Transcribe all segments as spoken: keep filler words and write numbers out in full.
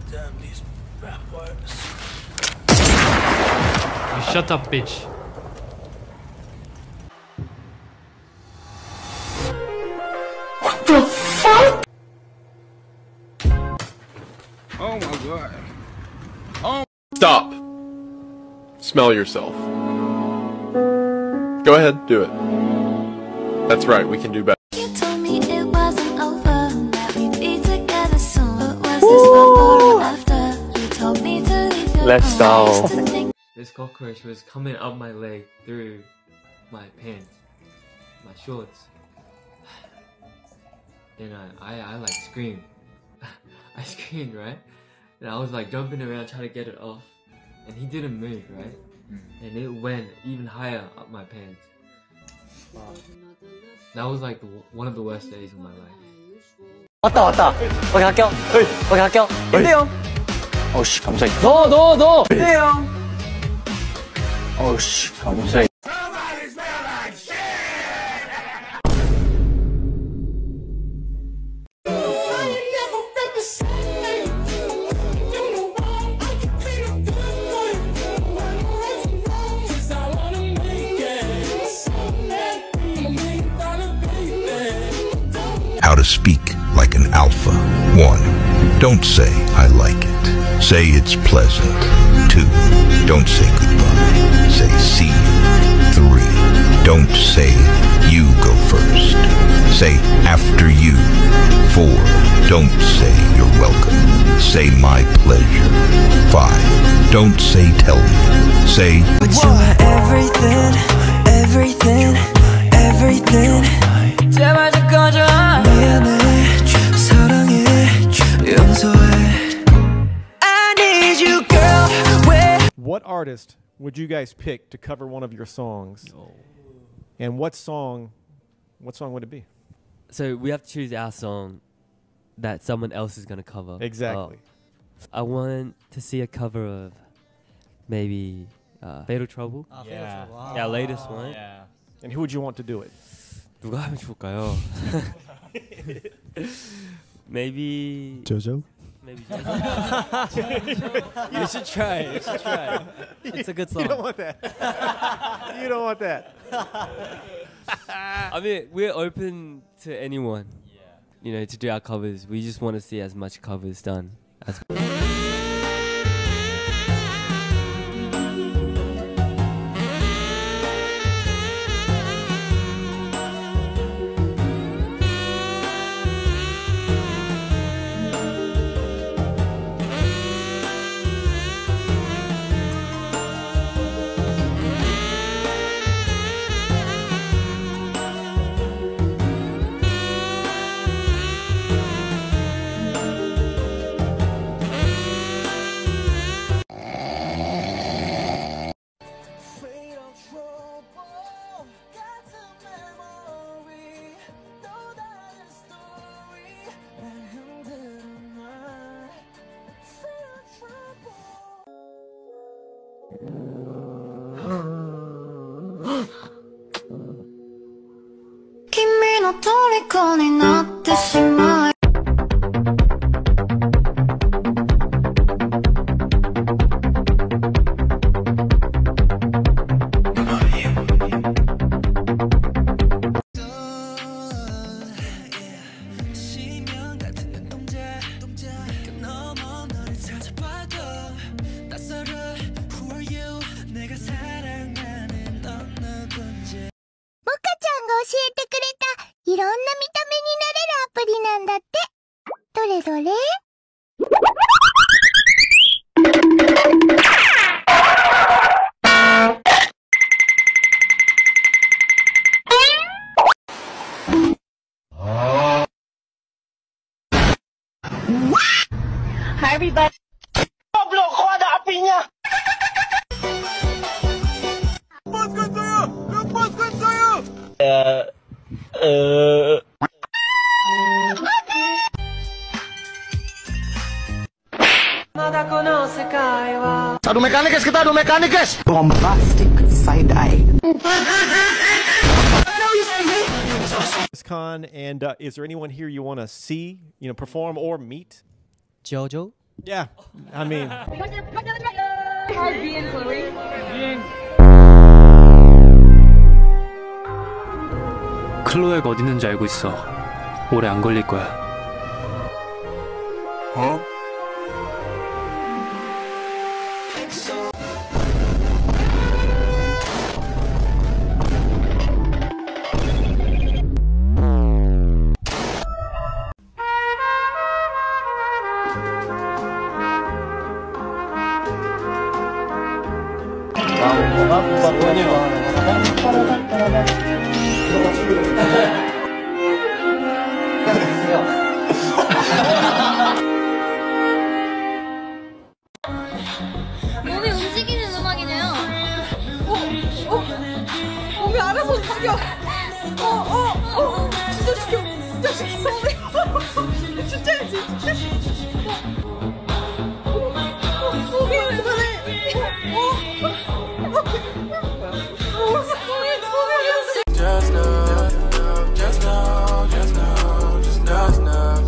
Damn these rap artists. You shut up, bitch. What the fuck? Oh my god. Oh. Stop. Smell yourself. Go ahead, do it. That's right, we can do better. You told me it wasn't over, that we'd be together soon. But was this before or after? You told me to leave your Let's go. This cockroach was coming up my leg through my pants, my shorts. And I, I, I like screamed. I screamed, right? And I was like jumping around trying to get it off. And he didn't move, right? And it went even higher up my pants. That was like the, one of the worst days of my life. 왔다 왔다. 거기 갈게요. 거기 갈게요. 인데요. 어우씨 깜짝이야. 너 너 너. 인데요. 어우씨 깜짝이야. How to speak like an alpha. One, don't say I like it. Say it's pleasant. Two, don't say goodbye. Say see you. Three, don't say you go first. Say after you. Four, don't say you're welcome. Say my pleasure. Five, don't say tell me. Say but you're my everything, everything, everything. 제발 좀 꺼져. 미안해, 사랑해, 용서해. I need you, girl. Where? What artist would you guys pick to cover one of your songs? Oh. And what song? What song would it be? So we have to choose our song that someone else is gonna cover. Exactly. Uh, I want to see a cover of maybe uh, Fatal Trouble. Oh, yeah. Fatal Trouble. Oh. Yeah, latest one. Yeah. And who would you want to do it? 누가 하면 좋을까요? Maybe JoJo. Maybe JoJo. You should try. You should try. It's a good song. You don't want that. You don't want that. I mean, we're open to anyone. Yeah. You know, to do our covers. We just want to see as much covers done as. Kimi no toriko ni natte shimai. Hi everybody. Pablo, kuha na api niya. Paskan sa'yo! Paskan sa'yo! Uh, uh... Adu mekanikes kita, adu mekanikes. Bombastic side eye. Khan, and uh, is there anyone here you want to see, you know, perform or meet? JoJo. Yeah, I mean. B and Chloe. 클로에가 어디 있는지 알고 있어. 오래 안 걸릴 거야. 어? 몸이 움직이는 음악이네요. 어? 어? 몸이 알아서 움직여. 어? 어? 어? 진짜 시켜. 진짜 시켜. 진짜 해야지. 진짜. 어? 어? 몸이 그만해. Just know, just know, just know, just know, know.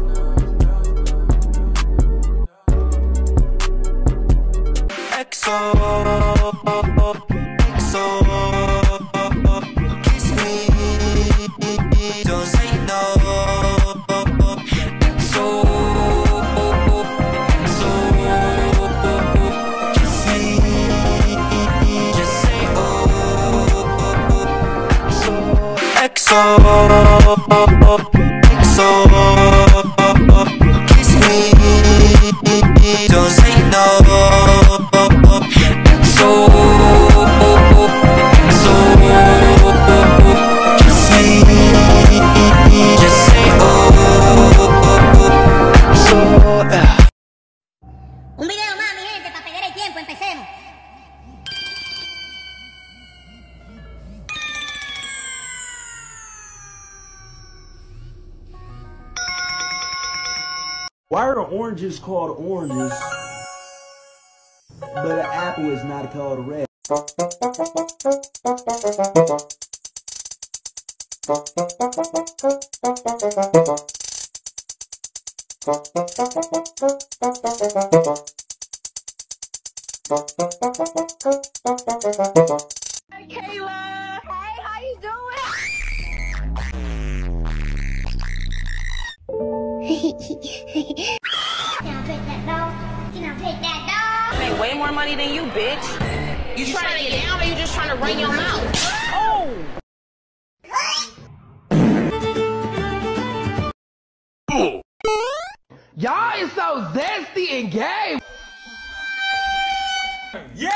X O, X O, kiss me, don't say no. X O, X O, kiss me, just say oh. X O, X O, kiss me, don't say no. X O, X O, kiss me, just say oh. X O, yeah. Un video más, mi gente, para perder el tiempo, empecemos. Why are oranges called oranges, but an apple is not called a red? Hey, Kayla. Hey, how you doing? Can I take that dog? Can I take that dog? Make way more money than you, bitch. You, you trying to get down or you just trying to run your mouth? Oh! Y'all is so zesty and gay. Yeah!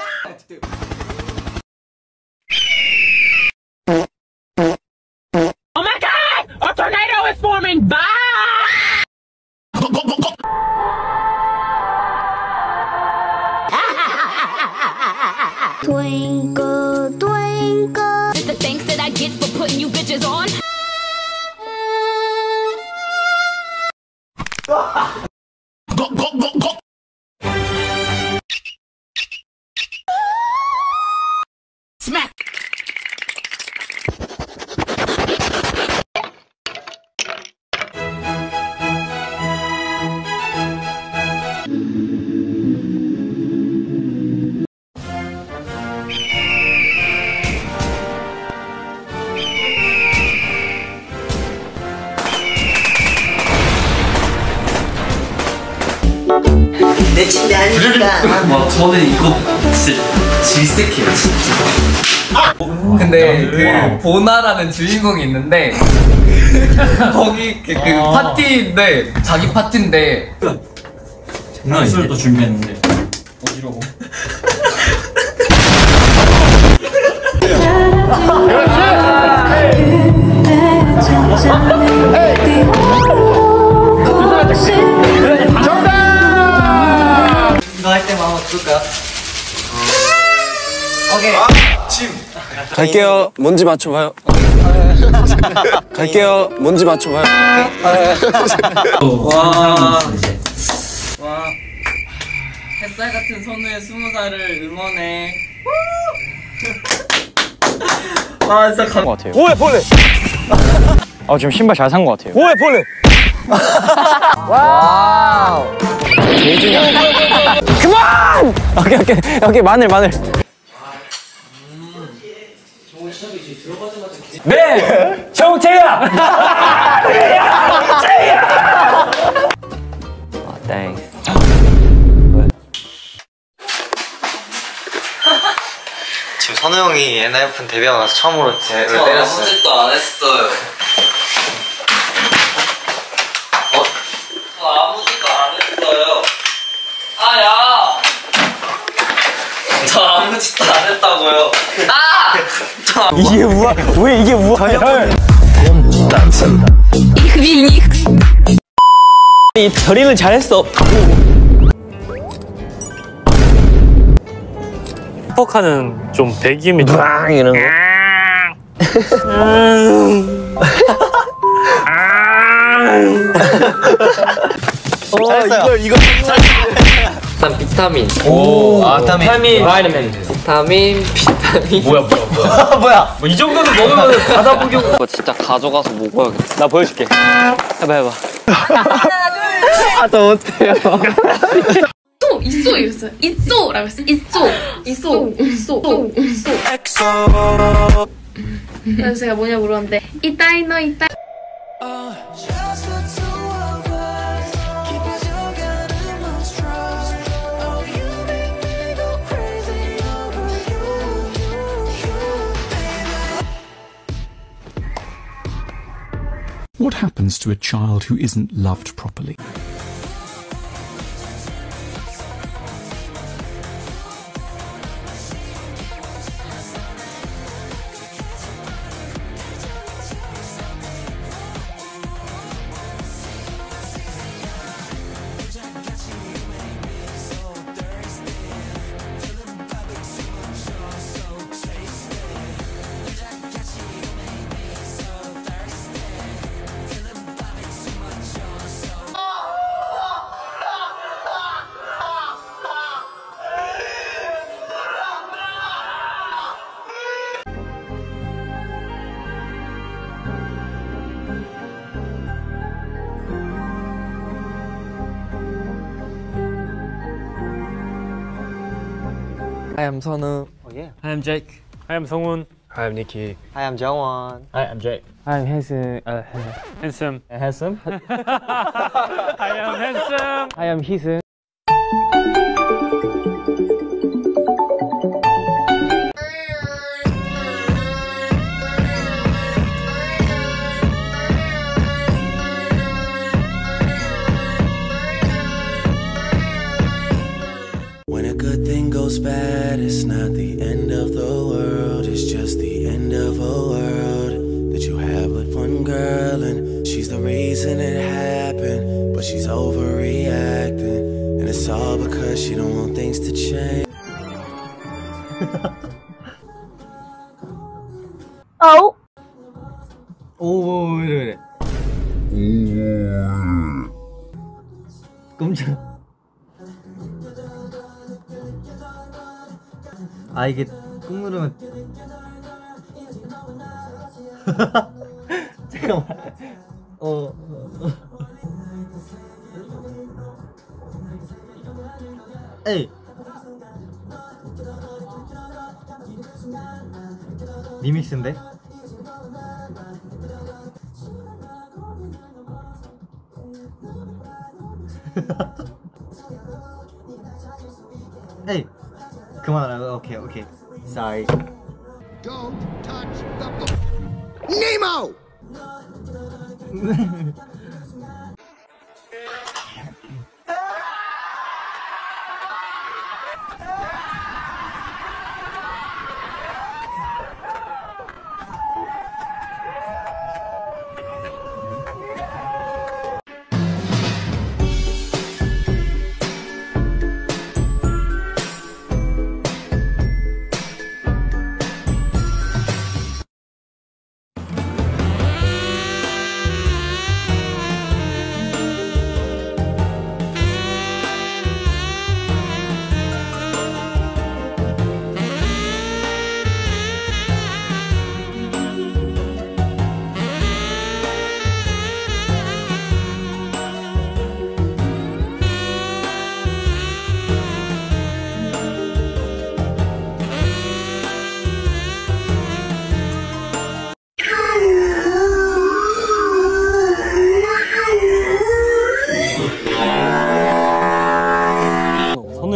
Oh my God! A tornado is forming! Bye! Twinkle, twinkle. It's the thanks that I get for putting you bitches on. Smack! 내 침대 아니니까. 와, 저는 이거 진짜 질색해요, 진짜. 근데 그 보나라는 주인공이 있는데 거기 그, 그 아. 파티인데 자기 파티인데 장난 아니야. 술도 준비했는데 어디라고? 이거 할 때만 한번 볼까요? 오케이. 침. 갈게요. 뭔지 맞춰봐요. 갈게요. 뭔지 맞춰봐요. 와. 와. 햇살 같은 선우의 스무 살을 응원해. 아 진짜 감. 것 같아요. 오해 벌레. 아 지금 신발 잘 산 것 같아요. 오해 벌레. 와우. 제일 중요한. 그만! 오케이 오케이 오케이 마늘 마늘. 네, 정채야. 정채야. 아, 땡. 지금 선우 형이 엔하이픈 데뷔하고 나서 처음으로 제 저 때렸어요. 아무것도 안 했어요. 어? 저 아무것도 안 했어요. 아야! 저 아무 짓도 안 했다고요. 아! 이게 우아? 왜 이게 우아야? 이 결의는 잘했어. 슈퍼카는 좀 배기음이 좀 이런 거. 어, 이거 이거 일단 비타민. 오, 아, 비타민. 비타민. 비타민. 비타민. 뭐야 뭐야 뭐야. 뭐야? 뭐 이 정도는 먹으면 바다 구경. 이거 진짜 가져가서 먹어야겠다. 나 보여줄게. 해봐 해봐. 하나, 둘, 셋. 아, 또 어때요? 있어 있어 이랬어요. 있어라고 했어. 있어 있어 있어 있어. 그래서 제가 뭐냐 물었는데 이따이 너 이따. What happens to a child who isn't loved properly? Hi, I'm Sonu. Oh yeah. Hi, I'm Jake. Hi, I'm Songwon. Hi, I'm Nikki. Hi, I'm Jungwon. Hi, I'm Jake. Hi, I'm handsome. Uh, Handsome. handsome. Hi, I'm handsome. Hi, I'm Heesun. When a good thing goes bad, it's not the end of the world. It's just the end of a world that you have with one girl, and she's the reason it happened. But she's overreacting, and it's all because she don't want things to change. Oh. 오, 이래 이래. 깜짝. 아, 이게 꾹 누르면 잠깐만. 어, 어, 어. 에이. 리믹스인데? 에이. 그만하라고. 오케이 오케이. Sorry. Don't touch the book. Nemo.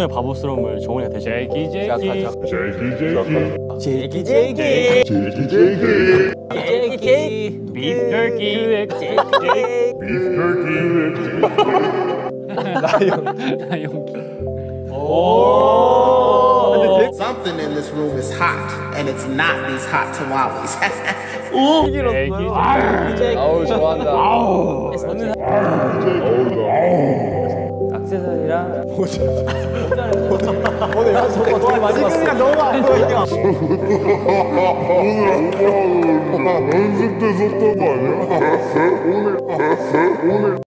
선우의 바보스러움을 정훈이가 대신 시작하자. 제이키 제이키 제이키 제이키 제이키 비프 터키 비프 터키 나영 나영기 오 Something in this room is hot and it's not these hot tamales. 오 아우 좋아한다 아우 액세서리랑 모자 오늘 연습 많이 봤어 너무 안 보이냐 오늘 연습 때 썼던 거 아니야? 오늘 오늘